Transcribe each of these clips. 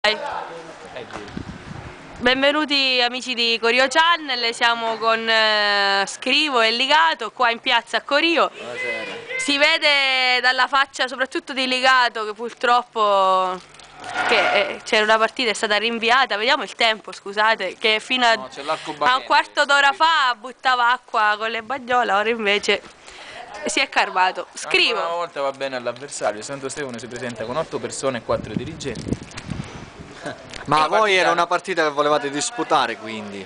Benvenuti amici di Corio Channel, siamo con Scrivo e Ligato qua in piazza a Corio. Buonasera. Si vede dalla faccia soprattutto di Ligato che purtroppo c'era una partita, è stata rinviata. Vediamo il tempo, scusate, che fino a un quarto d'ora fa buttava acqua con le bagnole, ora invece si è calmato. Scrivo. Ancora una volta va bene all'avversario. Santo Stefano si presenta con 8 persone e 4 dirigenti. Ma voi era una partita che volevate disputare, quindi?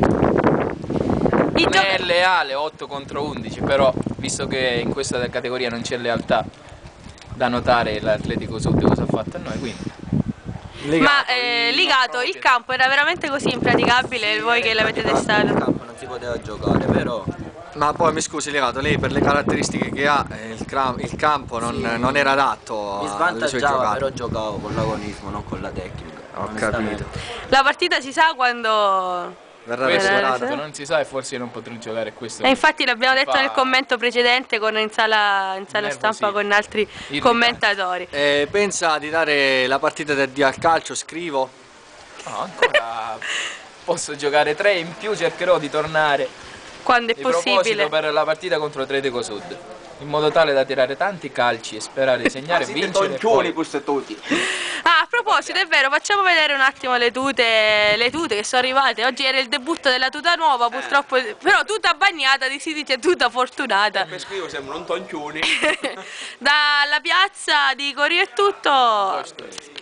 Non è leale 8 contro 11, però visto che in questa categoria non c'è lealtà da notare l'Atletico Sud cosa ha fatto a noi, quindi. Ligato, il campo era veramente così impraticabile, voi che l'avete testato? Il campo non si poteva giocare, però. Ma poi mi scusi Ligato, lei per le caratteristiche che ha, il campo non era adatto Mi alle sue svantaggiava, giocate. però giocavo con l'agonismo, non con la tecnica. Ho capito. La partita si sa quando Verrà Questo recuperata? non si sa e forse non potrò giocare questo. infatti l'abbiamo detto nel commento precedente in sala stampa con altri commentatori. Pensa di dare la partita del dia al calcio, Scrivo? No, ancora posso giocare 3 in più, cercherò di tornare Quando è di possibile. proposito per la partita contro Atletico Sud, in modo tale da tirare tanti calci e sperare di segnare e vincere. Ah, a proposito, è vero, facciamo vedere un attimo le tute che sono arrivate. Oggi era il debutto della tuta nuova, purtroppo, però tuta bagnata, si dice tuta fortunata. Per Scrivo sembra un toncione. Dalla piazza di Corio è tutto.